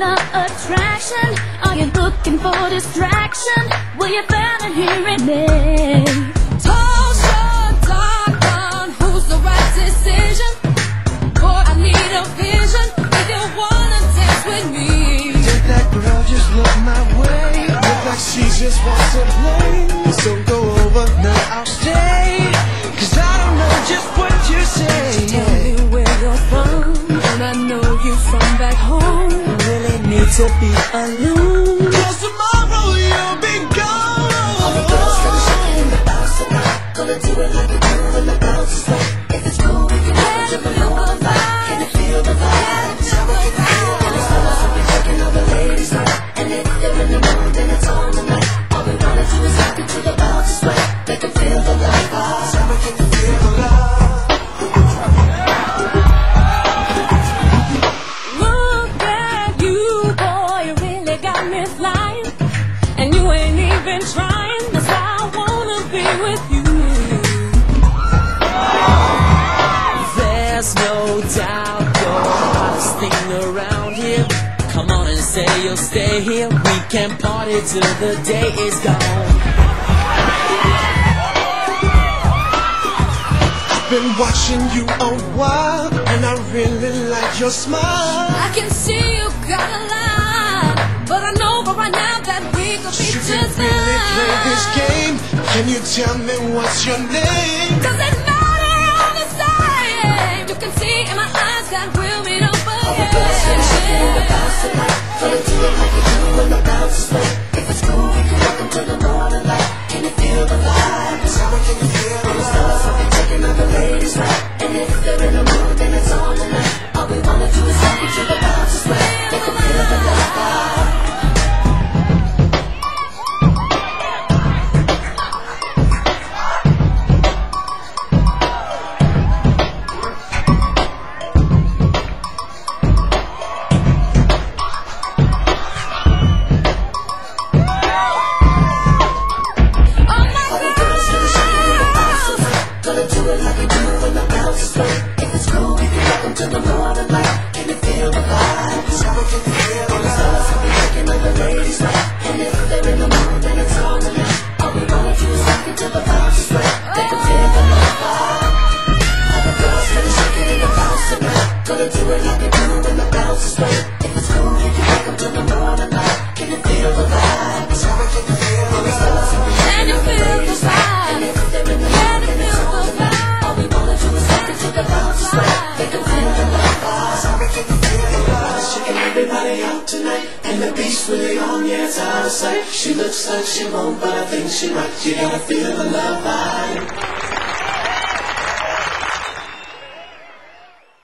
of attraction? Are you looking for distraction? Well, you better hear it me. Toss your dark on who's the right decision. Boy, I need a vision if you wanna dance with me. Did that girl just look my way? Look like she just wants to play. So go over, now I'll stay. Cause I don't know just what you say. Tell me where you're from, and I know you from back home. Really need to be alone. Cause tomorrow you'll be gone. All the girls gonna shake in the house tonight. Gonna do it like we do when the bounce is right. If it's cool, we can have a jump along the vibe. Can you feel the vibe? Tell me, can you feel the vibe? Fellas will be taking all the ladies right. And if they're in the mood, then it's on tonight. All we wanna do is rock it to the bounce is right. Make them feel the love. Tell me, can you feel the love? Look at you, boy, you really got me flying. And you ain't even trying, that's why I wanna be with you. There's no doubt you're the hottest thing around here. Come on and say you'll stay here. We can party till the day is gone. Been watching you a while, and I really like your smile. I can see you got a line, but I know for right now that we could be Should we just really play this fine. game? Can you tell me what's your name? Does it matter all the same? You can see in my eyes that we'll meet up All the girls gonna shake in the house tonight. Gonna do it like we do when the bounce is right. If it's cool, we can rock 'em till the morning light. Can you feel the vibe? Tell me, can you feel the vibe? Fellas will be taking all the ladies right. And if they're in the mood, then it's on tonight. All we wanna do is rock it till the bounce is right. Make 'em feel the vibe. Gonna do it like we do when the bounce is right. If it's cool, we can rock 'em till the morning light. Can you feel the vibe? Tell me, can you feel the vibe? Fellas will be taking all the ladies right. And if they're in the mood, then it's on tonight. All we wanna do is rock it till the bounce is right. They can feel the vibe. All the girls gonna shake it in the house tonight. Gonna do it like we do when the bounce is right. If it's cool, we can rock 'em till the morning light. Can you feel the vibe? Tell me, can you feel the vibe? Fellas will be Can you feel the vibe? and if they're in the mood, then it's on tonight. All we wanna do is rock it till the bounce is right. They can feel the love. Tell me, can you feel the love? Shaking everybody out tonight, and the beat's really on, yeah, it's out of sight. She looks like she won't, but I think she might. You gotta feel the love vibe.